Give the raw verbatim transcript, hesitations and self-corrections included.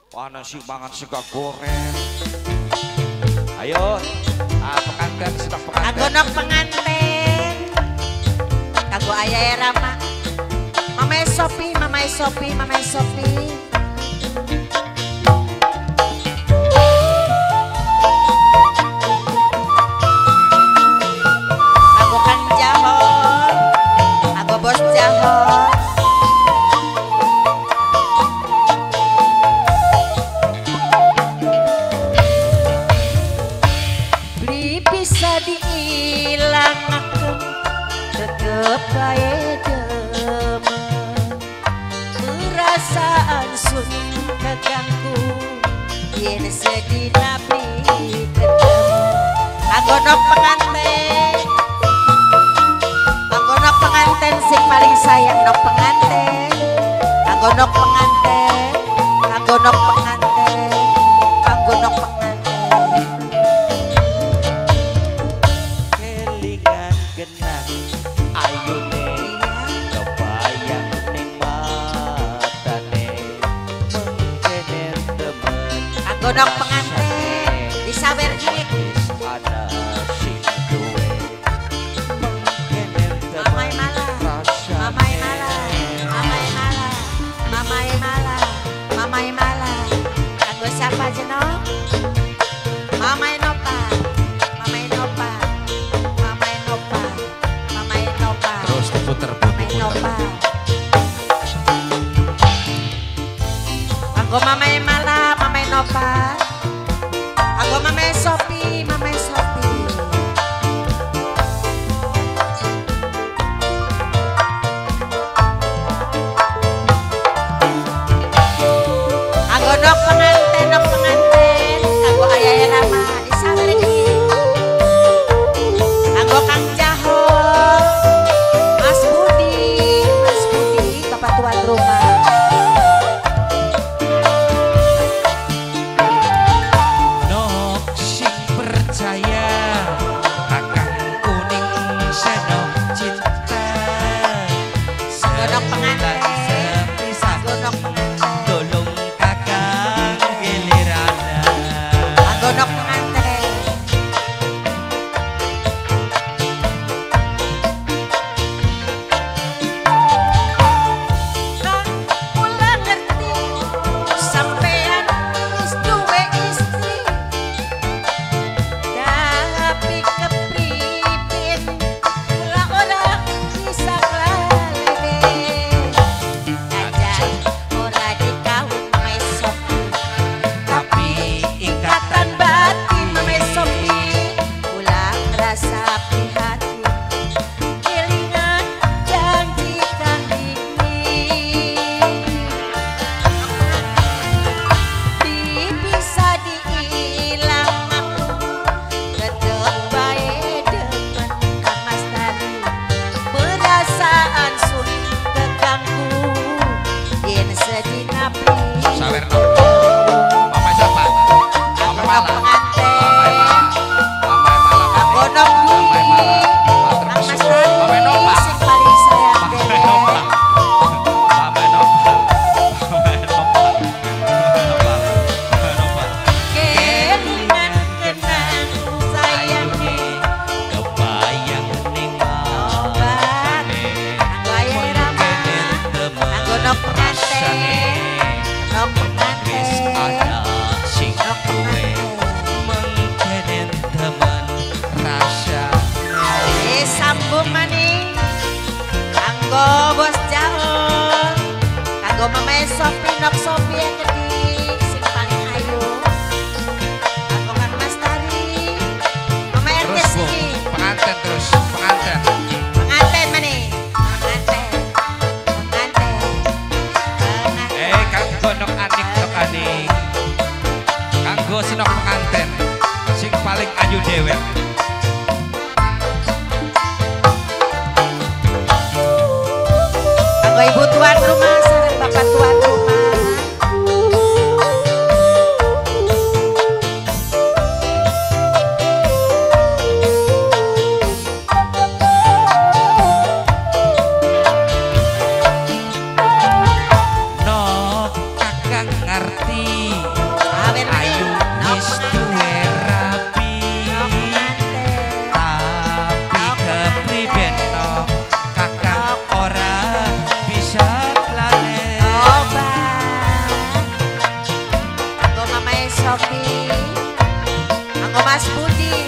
Wah nasi mangan sega goreng. Ayo, ah, pengantin sedang pengantin. Agonok pengantin. Kanggo ayah Rama. Mama Sopi, Mama Sopi, Mama Sopi. Kanggo Kang Jahor, kanggo Bos Jahor. Beli bisa diilangkan, tetep bae demen. Perasaan sun keganggu, yen sedina beli ketemu. Anggonok pengantin, anggonok pengantin sing paling sayang nok pengantin. Anggonok pengantin, anggonok pengantin, anggonok pengantin. Kelingan genang ayune kebayang ning matane mengkenen temen. Anggonok pengantin disawer gini. Ada sing duwe mengkenen temen. Mamai malah, mamai malah, mamai malah, mamai malah, mamai malah. Kanggo siapa jenok? Mamai Nopa, mamai Nopa, mamai Nopa, mamai Nopa, Terus diputer mamai Nopa. Kanggo mamai malah, mamai Nopa. Kanggo mamai Sopi, mamai Sopi. Anggonok pengantin, nok pengantin, kanggo ayah Rama disawer gini. Kanggo Kang Jahor, Mas Budi, Mas Budi, bapak tuan rumah. Nok sing percaya kakang kuning senok cinta. Anggonok pengantin, Sepisah anggonok pengantin, tolong kakang gilirana. anggonok pengantin. Kan kula ngerti sampean wis duwe istri, tapi kepripin kula ora bisa klalene. Kajan ora dikawin Mama Sopi, tapi ikatan batin Mama Sopi. Kula ngerasa prihatin, kelingan janji kang dingin. Di bisa diilang aku, tetep bae demen Kang Mas Tari. Perasaan sun keganggu, yen sedina beli. Sawerno. Mama siapa? Mama Anggonok malah. pengantin, Mama malah. anggonok Dwi, Kang Mas Tari sing paling sayang Mama deh. Nopal. Mama Nopal. Mama Nopal. Mama Nopal. Kelingan kenang sayange, Kebayang ning matane. kanggo ayah Rama. Anggonok pengantin, nok Wis pengantin, ada sing nok duwe pengantin. mengkenen temen rasa. Eh sambung maning, kanggo Bos Jahor, kanggo Mama Sopi, nok Sopi yang gede, sing paling ayu. Kanggo Kang Mas Tari, Mama R T Terus Bu, sini. pengantin terus, pengantin. Pengantin maning, pengantin, pengantin, pengantin. Eh, kanggo nok anik nok anik. Kanggo senok pengantin sing paling ayu dewek. Kanggo ibu tuan rumah sareng bapak tuan rumah. No kakang ngerti ngerti Sawer ayu wis duwe rapi tapi kepriben no kakang ora bisa lali Anggo Mamae Sophie, anggo Mas Budi.